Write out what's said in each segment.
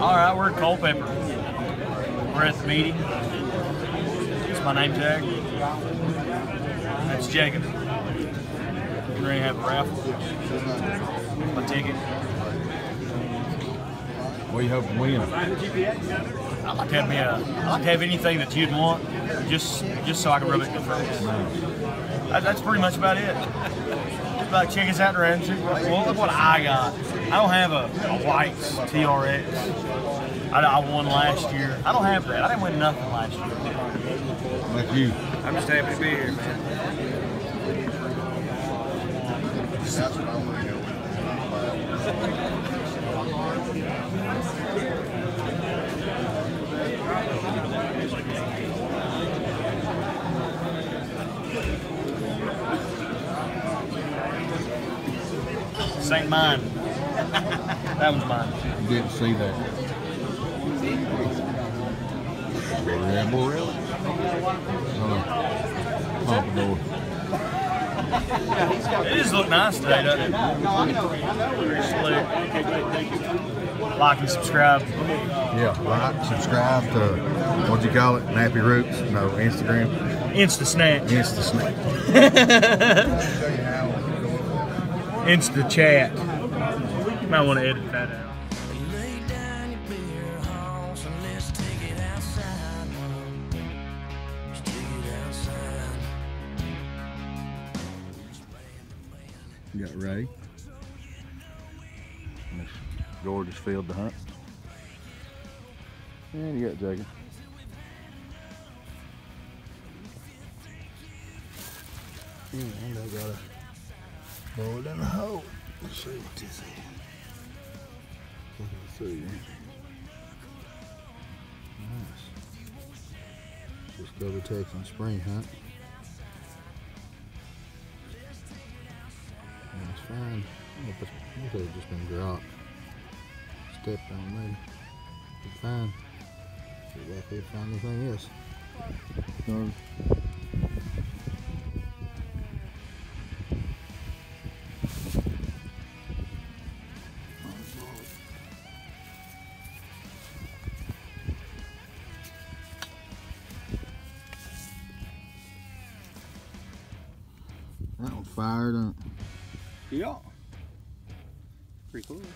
All right, we're at Culpeper. We're at the meeting. It's my name tag. That's Jacob. We're going to have a raffle. My ticket. What are you hoping to win? I'd like to have anything that you'd want, just so I can rub it in your face. That's pretty much about it. Just like check us out around. Well, look what I got. I don't have a White's TRX. I won last year. I don't have that. I didn't win nothing last year. Like you. I'm just happy to be here, man. That's what I'm going to go This ain't mine. That one's mine. You didn't see that. Ramble, really? Pompadour. It just look nice today, doesn't it? Very slick. Like and subscribe. Yeah, like, subscribe to, what do you call it? Nappy Roots? No, Instagram. Insta Snatch. Insta Snap. Insta Chat. Might want to edit that out. You got Ray. Miss gorgeous field to hunt. And you got Jacob. And I got a bullet in the hole. Let's see what this is. Let's see. Nice. Just go to Texas spring hunt. It's fine. It could have just been dropped. Stepped on maybe. It's fine. See if I could find anything else. No. That one fired up. Yeah. Pretty cool.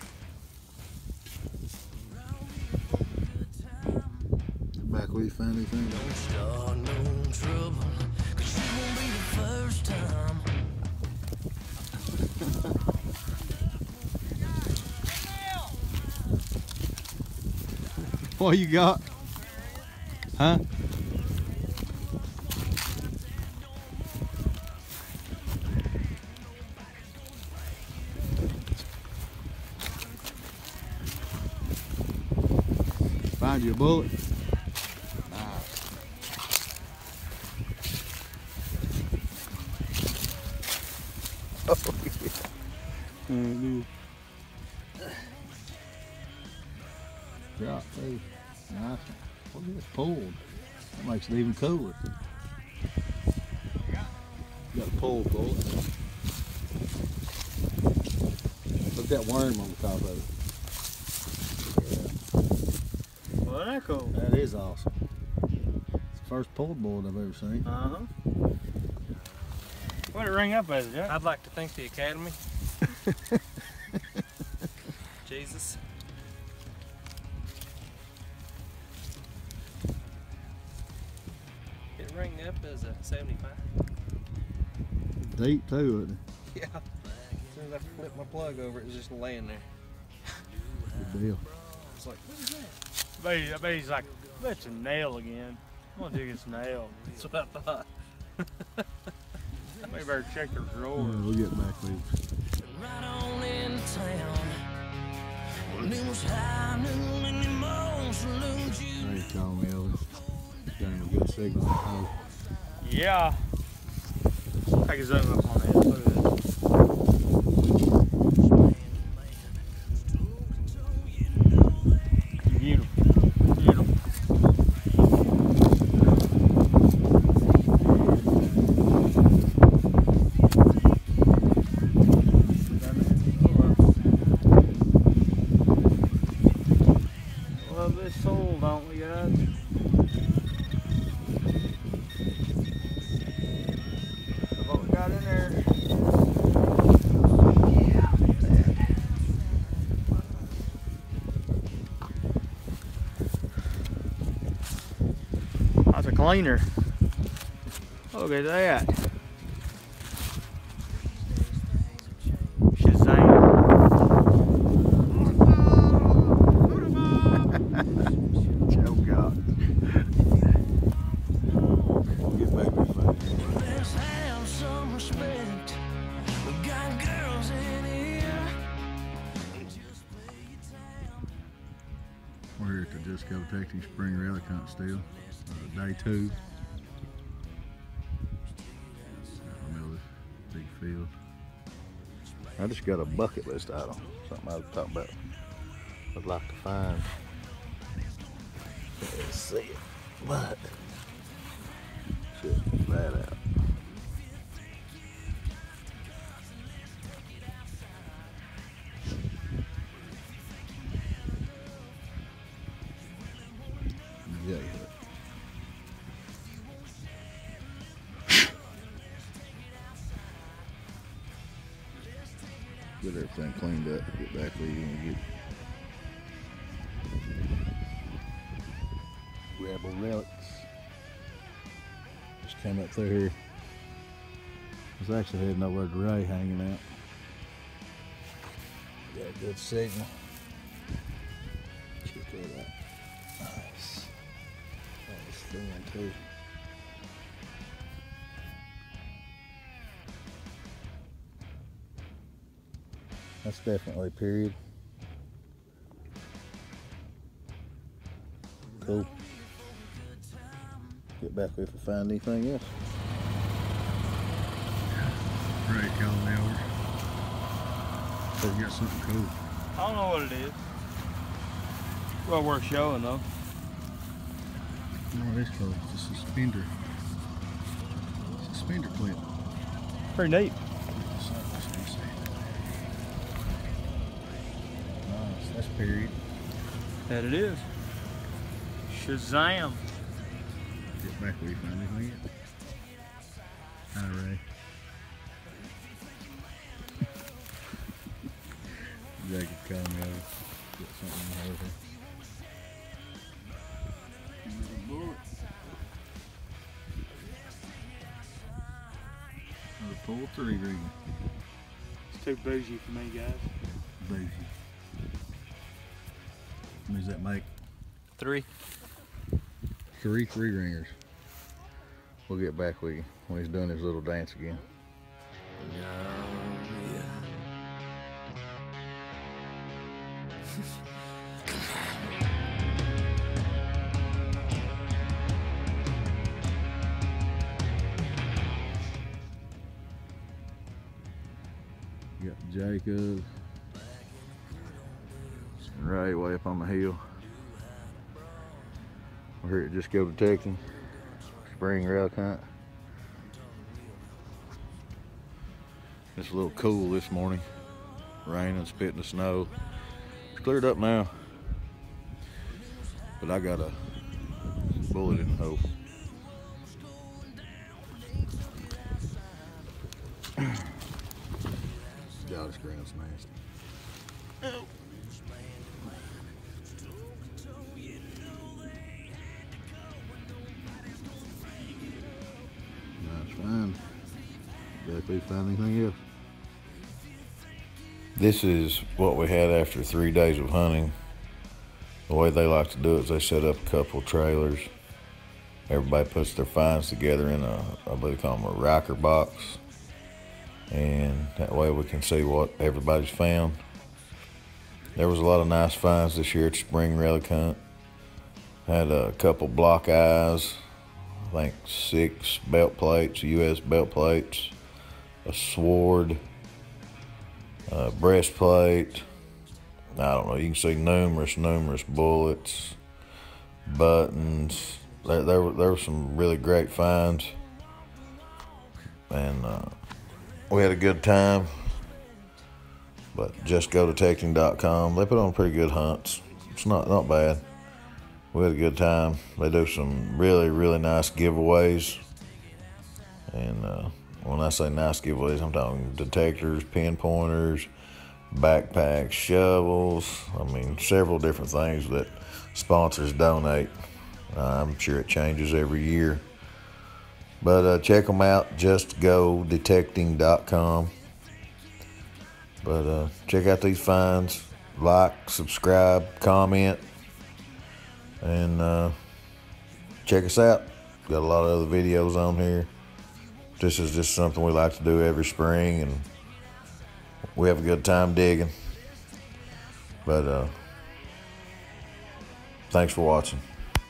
Back where you found anything? Don't start no trouble, 'cause you won't be the first time. What you got? Huh? Find you a bullet. Nice. Oh, yeah. Dude. Drop too. Nice. What is this pulled? That makes it even cooler. Got a pulled bullet. Look at that worm on the top of it. Well, that's cool. That is awesome. It's the first pulled bullet I've ever seen. Uh-huh. What did it ring up as, Jack? I'd like to thank the Academy. Jesus. It rang up as a 75. Deep too, isn't it? Yeah. As soon as I flipped my plug over, it was just laying there. Good deal. It's like, what is that? I bet he's like, that's a nail again. I'm gonna dig this nail. That's what I thought. Maybe better check their drawers. Yeah, we'll get back with you. Right on in town. Well, it was high noon in the mall saloon. There you call me over. Got him a good signal. Oh. Yeah. I can zoom up on that. Look at that. Beautiful. Beautiful. cleaner. Look at that. Shazam. Oh God. Get back there, fine. Let's have some respect. We got girls in here. Just play your town. We're here at the JGD Spring Rally Hunt still. Day 2. Big field. I just got a bucket list item. Something I was talking about. I'd like to find. Let's see it. But check that out. Yeah. Get everything cleaned up, get back where you want to get. Rebel relics. Just came up through here. Was actually heading over to Ray hanging out. Got a good signal. Check that out. Nice. That was thin too. That's definitely period. Cool. Get back if I find anything else. Right, calling me over. So you got something cool. I don't know what it is. Well worth showing though. No, it is cool. It's a suspender. Suspender clip. Pretty neat. Nice, that's period. That it is. Shazam. Get back where you find anything yet. Hi, Ray. Jacob calling me over. Get something over. Another full 3 ring. It's too bougie for me, guys. Bougie. What does that make? 3. 3 ringers. We'll get back with you when he's doing his little dance again. You got Jacob. Right way up on the hill. We're here at Just Go Detecting Spring Rail Hunt. It's a little cool this morning. Raining, spitting the snow. It's cleared up now. But I got a bullet in the hole. God, this ground's nasty. That's fine. If we find anything else. This is what we had after 3 days of hunting. The way they like to do it is they set up a couple trailers. Everybody puts their finds together in a, I believe they call them a riker box. And that way we can see what everybody's found. There was a lot of nice finds this year at the Spring Relic Hunt. Had a couple block eyes, I think 6 belt plates, US belt plates, a sword, a breastplate. I don't know, you can see numerous bullets, buttons. There were some really great finds. And we had a good time. But justgodetecting.com, they put on pretty good hunts. It's not bad. We had a good time. They do some really nice giveaways. And when I say nice giveaways, I'm talking detectors, pinpointers, backpacks, shovels. I mean, several different things that sponsors donate. I'm sure it changes every year. But check them out, justgodetecting.com. But check out these finds. Like, subscribe, comment, and check us out. Got a lot of other videos on here. This is just something we like to do every spring, and we have a good time digging. But thanks for watching.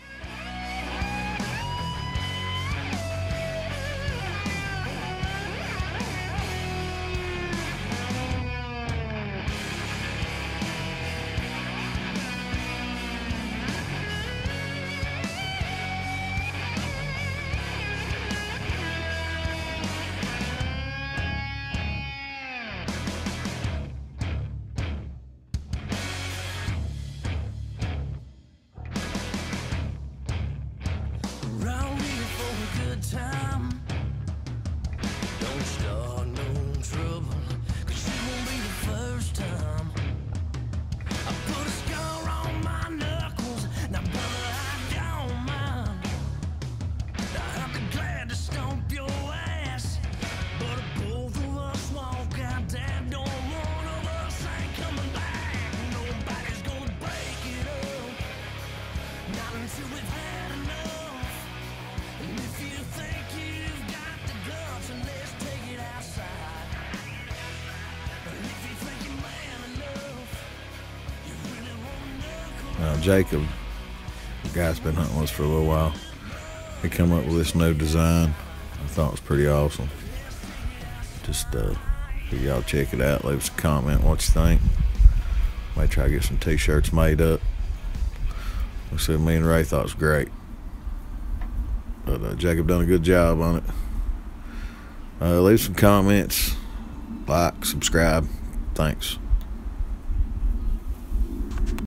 Around here for a good time. Don't start no trouble, 'cause it won't be the first time. I put a scar on my knuckles. Now, brother, I don't mind. I'll be glad to stomp your ass, but if both of us walk out that door, one of us ain't coming back. Nobody's gonna break it up, not until we've had enough. And if you think you've got the guts, and let's take it outside. And if you think you're man enough, you really wanna knuckle. Now, Jacob, the guy's been hunting with us for a little while. He come up with this new design. I thought it was pretty awesome. Just y'all check it out. Leave us a comment what you think. Might try to get some t-shirts made up. Like I said, me and Ray thought it was great. But Jacob done a good job on it. Leave some comments, like, subscribe. Thanks.